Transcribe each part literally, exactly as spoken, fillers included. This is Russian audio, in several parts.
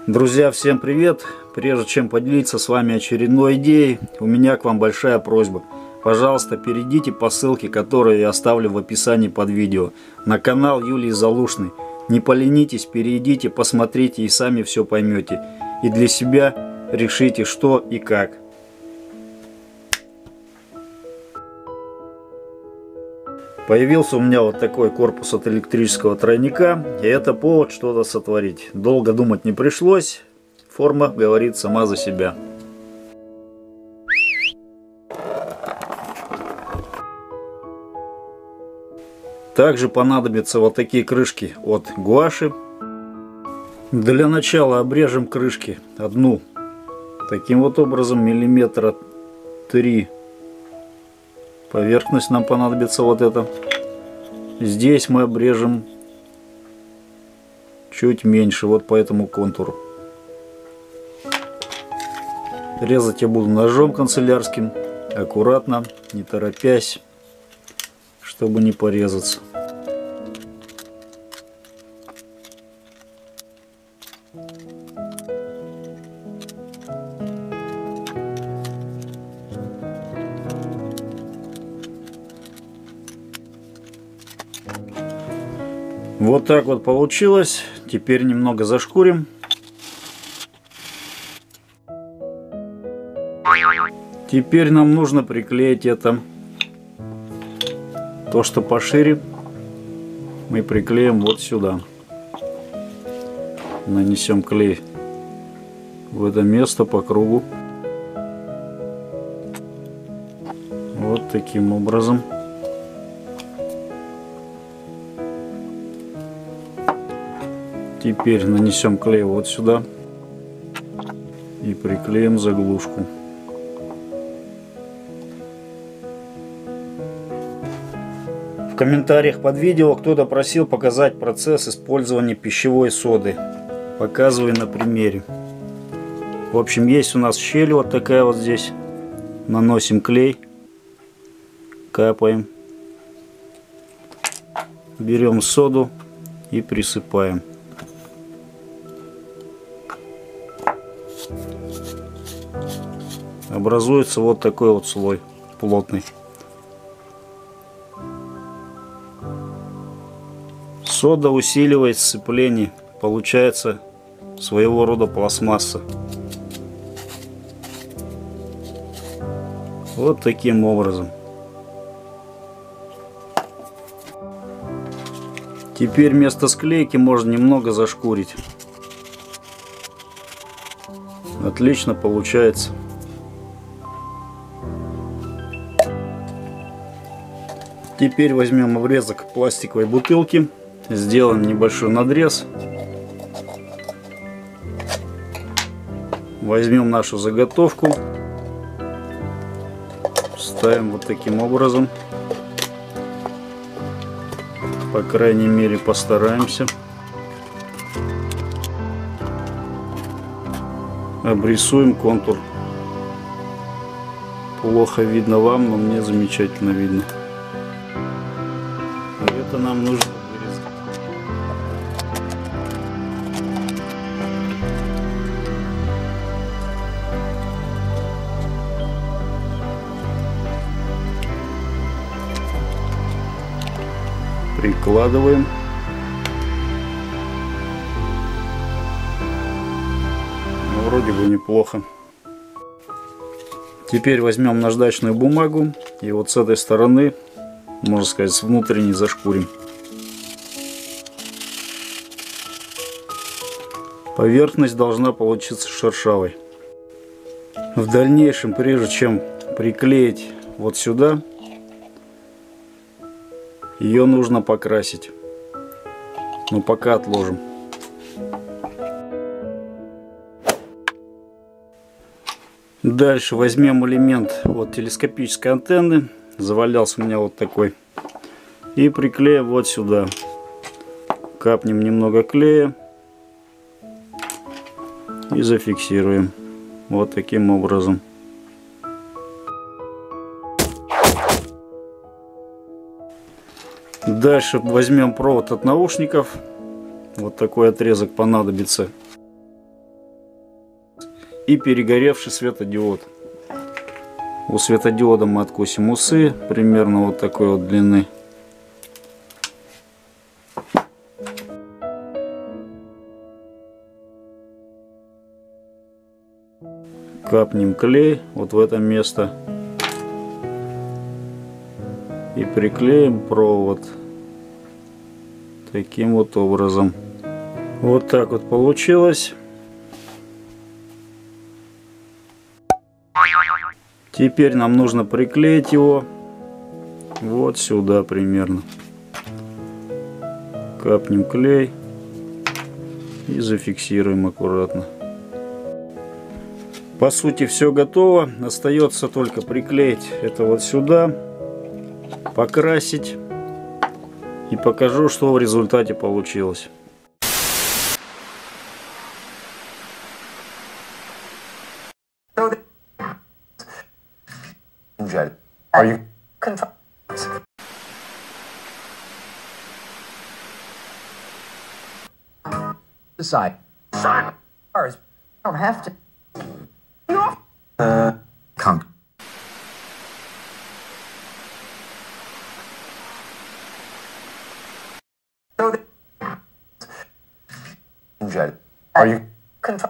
Друзья, всем привет! Прежде чем поделиться с вами очередной идеей, у меня к вам большая просьба. Пожалуйста, перейдите по ссылке, которую я оставлю в описании под видео, на канал Юлии Залушной. Не поленитесь, перейдите, посмотрите и сами все поймете. И для себя решите, что и как. Появился у меня вот такой корпус от электрического тройника, и это повод что-то сотворить. Долго думать не пришлось, форма говорит сама за себя. Также понадобятся вот такие крышки от гуаши. Для начала обрежем крышки одну таким вот образом, миллиметра три. Поверхность нам понадобится вот эта. Здесь мы обрежем чуть меньше, вот по этому контуру. Резать я буду ножом канцелярским, аккуратно, не торопясь, чтобы не порезаться. Вот так вот получилось. Теперь немного зашкурим. Теперь нам нужно приклеить это. То, что пошире, мы приклеим вот сюда. Нанесем клей в это место по кругу. Вот таким образом. Теперь нанесем клей вот сюда и приклеим заглушку. В комментариях под видео кто-то просил показать процесс использования пищевой соды. Показываю на примере. В общем, есть у нас щель вот такая вот здесь. Наносим клей, капаем, берем соду и присыпаем. Образуется вот такой вот слой плотный. Сода усиливает сцепление, получается своего рода пластмасса. Вот таким образом. Теперь вместо склейки можно немного зашкурить. Отлично получается. Теперь возьмем обрезок пластиковой бутылки, сделаем небольшой надрез, возьмем нашу заготовку, ставим вот таким образом, по крайней мере постараемся, обрисуем контур. Плохо видно вам, но мне замечательно видно. Это нам нужно вырезать. Прикладываем. Ну, вроде бы неплохо. Теперь возьмем наждачную бумагу и вот с этой стороны, можно сказать, с внутренней зашкурим. Поверхность должна получиться шершавой. В дальнейшем, прежде чем приклеить вот сюда, ее нужно покрасить. Но пока отложим. Дальше возьмем элемент вот телескопической антенны. Завалялся у меня вот такой. И приклеим вот сюда. Капнем немного клея. И зафиксируем. Вот таким образом. Дальше возьмем провод от наушников. Вот такой отрезок понадобится. и перегоревший светодиод. У светодиода мы откусим усы примерно вот такой вот длины. Капнем клей вот в это место и приклеим провод таким вот образом. Вот так вот получилось. Теперь нам нужно приклеить его вот сюда примерно. Капнем клей и зафиксируем аккуратно. По сути все готово, остается только приклеить это вот сюда, покрасить и покажу, что в результате получилось. Are you decide? Ours don't have to. Uh, come. So the are you control?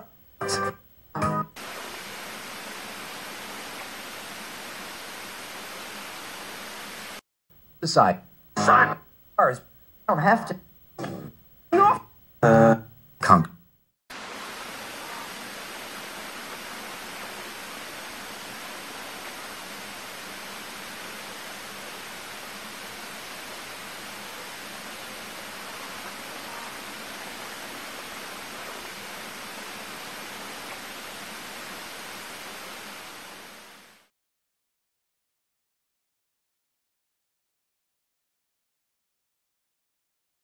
Decide. Ours don't have to. Uh.